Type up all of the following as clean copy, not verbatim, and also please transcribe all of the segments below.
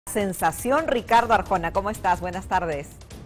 Sensación, Ricardo Arjona. ¿Cómo estás? Buenas tardes.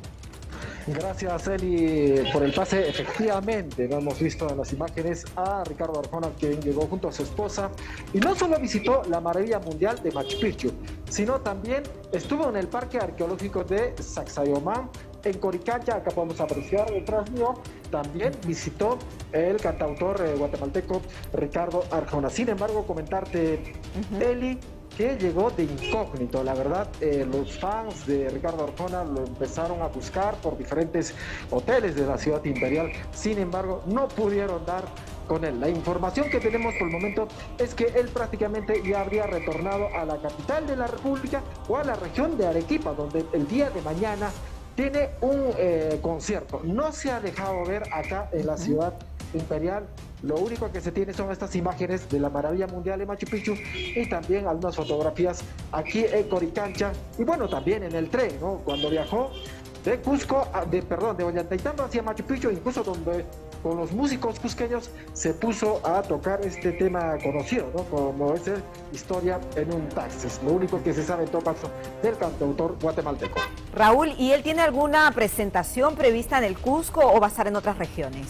Gracias, Eli, por el pase. Efectivamente, lo hemos visto en las imágenes a Ricardo Arjona, quien llegó junto a su esposa y no solo visitó la maravilla mundial de Machu Picchu, sino también estuvo en el Parque Arqueológico de Sacsayhuamán, en Coricancha. Acá podemos apreciar detrás mío. También visitó el cantautor guatemalteco Ricardo Arjona. Sin embargo, comentarte, Eli, que llegó de incógnito. La verdad, los fans de Ricardo Arjona lo empezaron a buscar por diferentes hoteles de la ciudad imperial. Sin embargo, no pudieron dar con él. La información que tenemos por el momento es que él prácticamente ya habría retornado a la capital de la República o a la región de Arequipa, donde el día de mañana tiene un concierto. No se ha dejado ver acá en la ciudad imperial. Lo único que se tiene son estas imágenes de la maravilla mundial de Machu Picchu y también algunas fotografías aquí en Coricancha y bueno, también en el tren, ¿no? Cuando viajó de Cusco, de Ollantaytambo hacia Machu Picchu, incluso donde con los músicos cusqueños se puso a tocar este tema conocido, ¿no? Como es Historia en un taxi. Lo único que se sabe en todo caso del cantautor guatemalteco. Raúl, ¿y él tiene alguna presentación prevista en el Cusco o va a estar en otras regiones?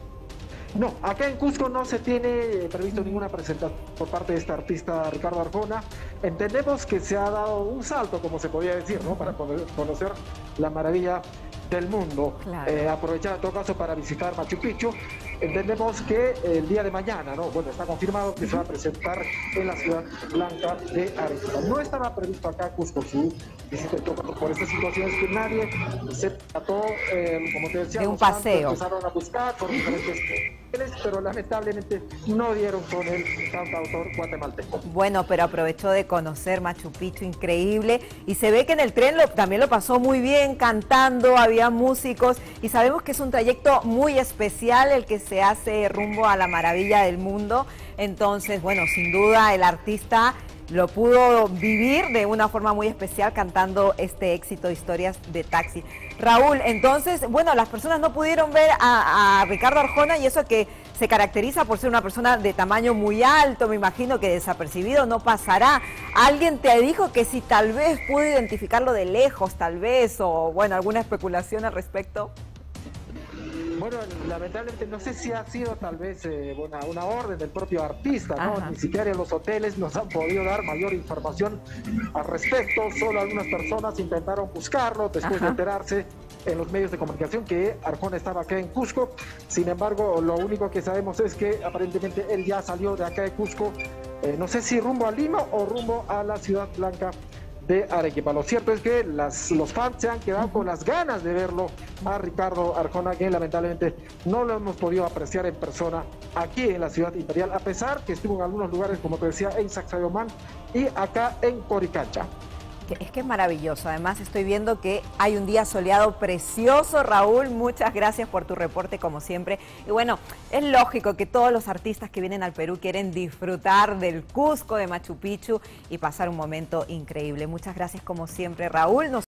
No, acá en Cusco no se tiene previsto ninguna presentación por parte de este artista Ricardo Arjona. Entendemos que se ha dado un salto, como se podría decir, ¿no? Para poder conocer la maravilla del mundo. Claro. Aprovechar en todo caso para visitar Machu Picchu. Entendemos que el día de mañana, ¿no? Bueno, está confirmado que se va a presentar en la ciudad blanca de Arequipa. No estaba previsto acá Cusco su visita por estas situaciones que nadie se trató, como te decía, de un paseo. Empezaron a buscar por diferentes, pero lamentablemente no dieron con el cantautor guatemalteco. Bueno, pero aprovechó de conocer Machu Picchu, increíble, y se ve que en el tren también lo pasó muy bien, cantando, había músicos, y sabemos que es un trayecto muy especial el que se hace rumbo a la maravilla del mundo. Entonces, bueno, sin duda el artista lo pudo vivir de una forma muy especial cantando este éxito de Historias de Taxi. Raúl, entonces, bueno, las personas no pudieron ver a Ricardo Arjona, y eso que se caracteriza por ser una persona de tamaño muy alto, me imagino que desapercibido no pasará. ¿Alguien te dijo que si tal vez pudo identificarlo de lejos, tal vez, o bueno, alguna especulación al respecto? Bueno, lamentablemente no sé si ha sido tal vez una orden del propio artista, ¿no? Ajá. Ni siquiera en los hoteles nos han podido dar mayor información al respecto. Solo algunas personas intentaron buscarlo después de enterarse en los medios de comunicación que Arjona estaba acá en Cusco. Sin embargo, lo único que sabemos es que aparentemente él ya salió de acá de Cusco, no sé si rumbo a Lima o rumbo a la ciudad blanca de Arequipa. Lo cierto es que los fans se han quedado con las ganas de verlo a Ricardo Arjona, que lamentablemente no lo hemos podido apreciar en persona aquí en la ciudad imperial, a pesar que estuvo en algunos lugares, como te decía, en Sacsayhuamán y acá en Coricancha. Es que es maravilloso. Además, estoy viendo que hay un día soleado precioso. Raúl, muchas gracias por tu reporte como siempre. Y bueno, es lógico que todos los artistas que vienen al Perú quieren disfrutar del Cusco, de Machu Picchu y pasar un momento increíble. Muchas gracias como siempre, Raúl.